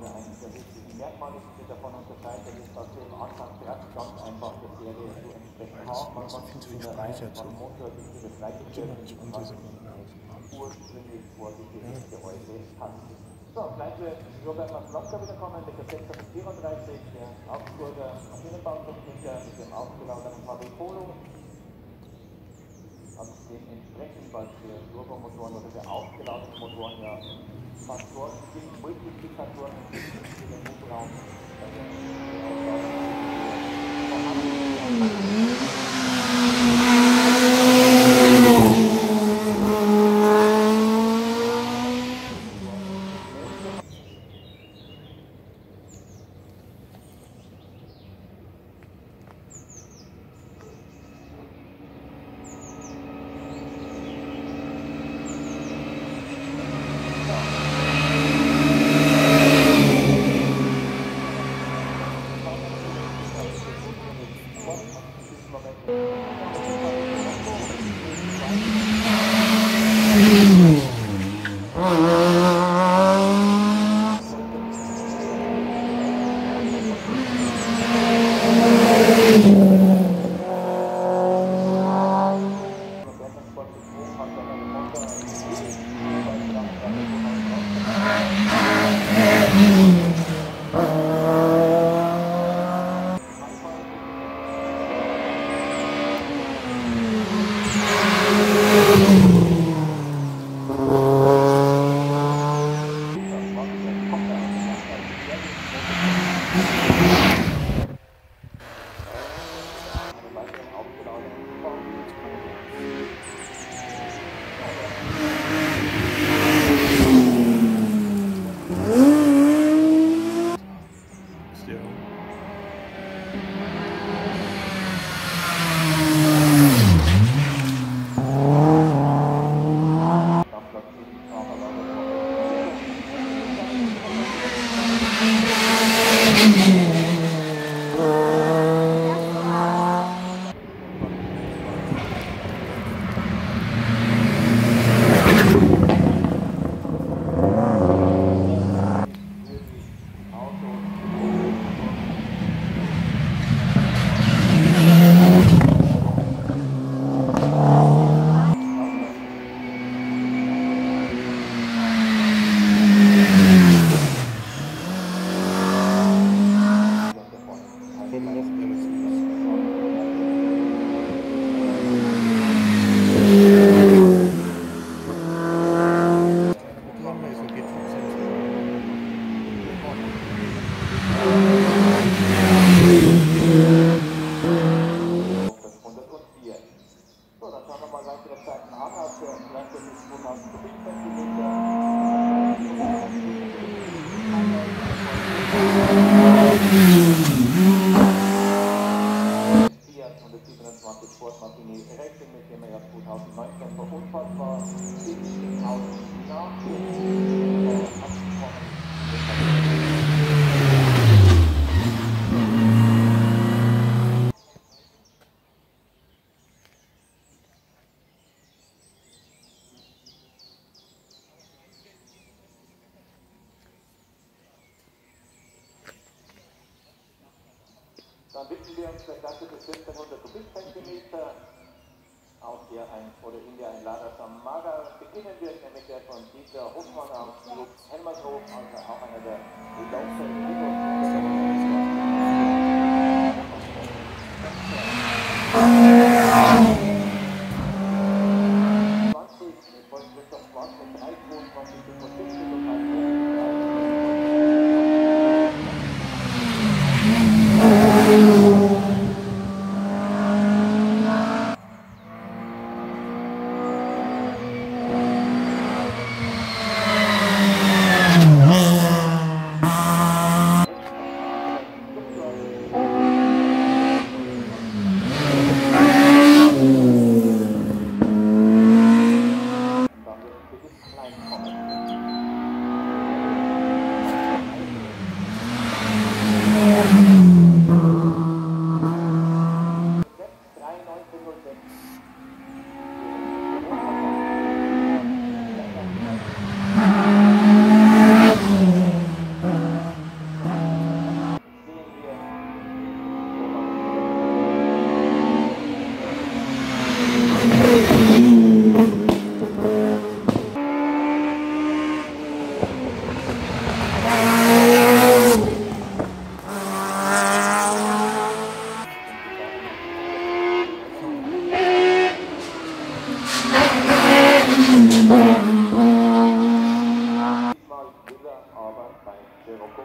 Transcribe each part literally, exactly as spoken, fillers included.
eines der wesentlichen Merkmale, die sich davon unterscheidet, ist, dass wir im Anfang ganz, ganz einfach der Serie so entsprechend haben. Man kann die Spielerei von Motor bis zu das Leitgestellt ursprünglich vorgesehene Gehäuse hat. So, gleich wird Robert Maslotka wiederkommen, der sechshundertvierunddreißig, der Augsburger Maschinenbautechniker mit dem aufgelagerten H W Polo. Also dementsprechend, weil für Turbomotoren oder für aufgeladene Motoren ja Faktoren sind, Multiplikatoren für den Hubraum. Dann widmen wir uns der Klasse bis fünfzehnhundert Kubikzentimeter, auch hier ein oder in der ein Lada Samara. Beginnen wir nämlich der von Dieter Hofmann aus Club Helmershof, also auch einer der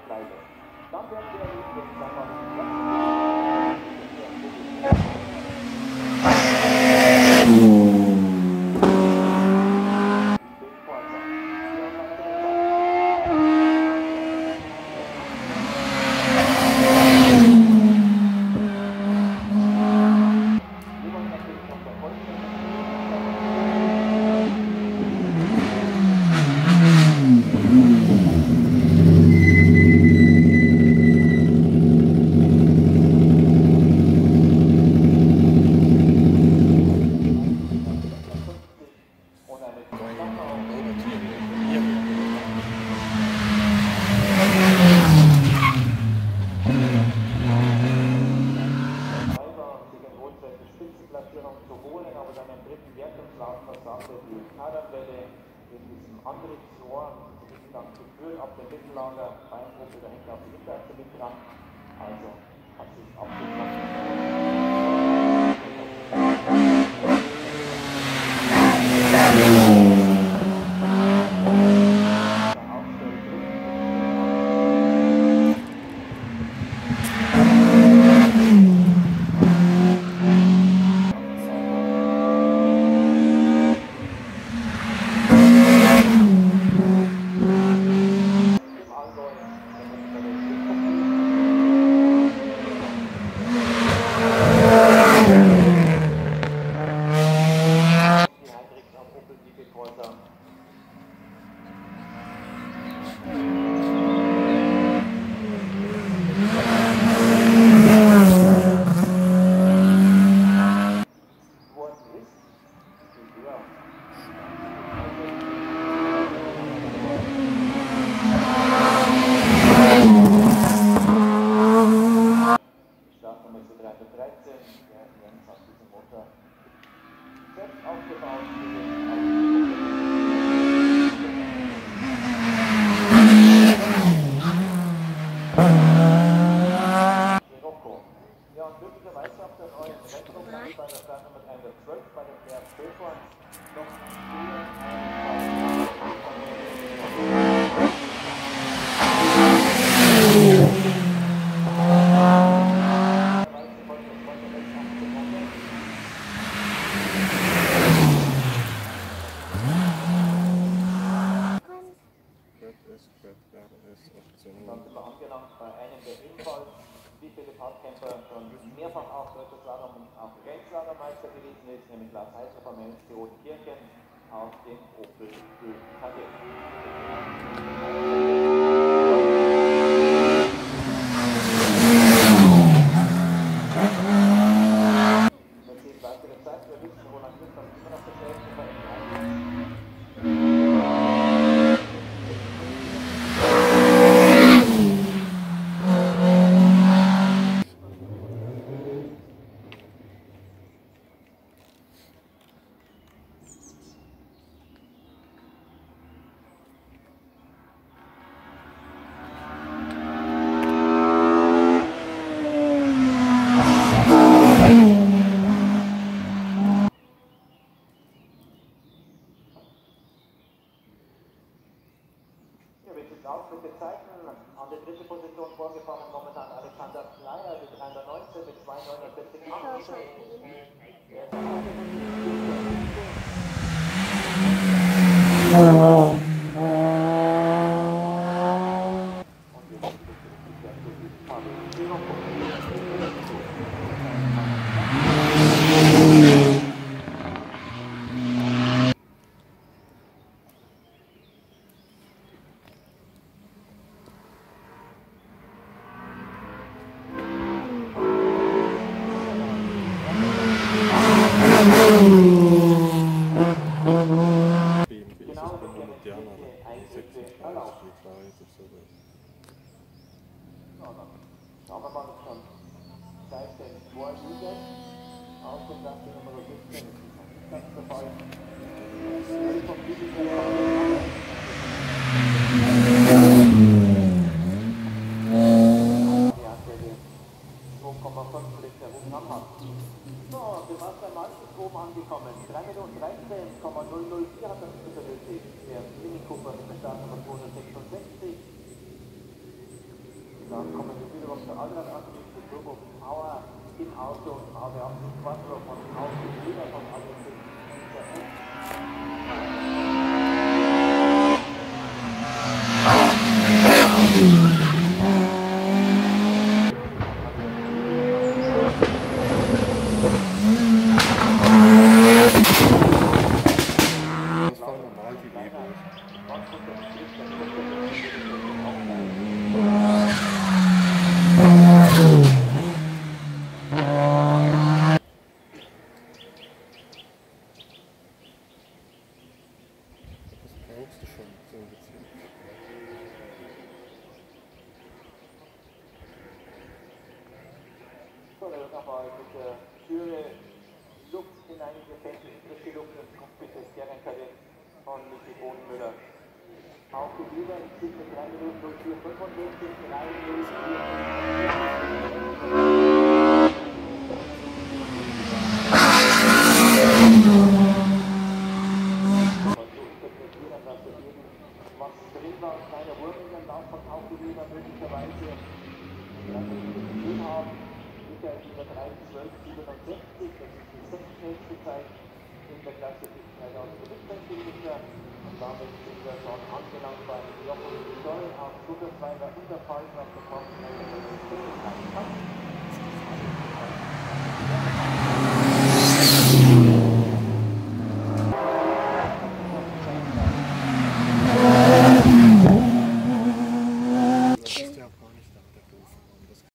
bleibe. Dann werden wir erleben, jetzt dann mal zu holen, aber dann im dritten Wertungslauf versagte die Kadernwelle in diesem Antriebsrohr, die sind dann geführt auf dem Mittellager, Beingruppe dahinter auf die Hinterachse mit dran, also hat sich auf den Opel Kadett. Auch mit den Zeiten an der dritten Position vorgefahren, momentan Alexander Schleier mit dreihundertneunzehn mit zweihundertneunundvierzig Schauen wir mal, ob schon Seite vorliegen. Auf dem Platz Nummer siebzehn. Das ist der Fall. zwei Komma fünf Liter Hunger hat. So, Sebastian Malz ist oben angekommen. drei Minuten dreizehn Komma null null vier hat er benötigt. Der Mini Cooper mit der Startnummer zweihundertsechsundsechzig. Dann kommen wir wieder auf der anderen Ansicht, die Turbo Power im Auto und im Auto haben die Quattro von Auto wieder von Auto bis Das war normal die Leben. Das brauchst du schon, so ein bisschen. So, da wird nochmal mit der Türe Luft hineingefettet, frische Luft ins Cockpit des Serienkadett von Michi Bodenmüller. Auch die Lieder in Ziffer drei null vier fünfundvierzig, drei null vier was drin war, kleiner Wurm in den Lauf von Autolieder möglicherweise, wenn wir das Gefühl haben, sicher über drei zwölf siebenundsechzig, das ist die sechstschnellste Zeit in der Klasse bis zweitausendfünfzehn Kilometer und damit sind wir schon angelangt beim Jochen Stoll auf Schultertreiber Unterfallen auf der Kosten.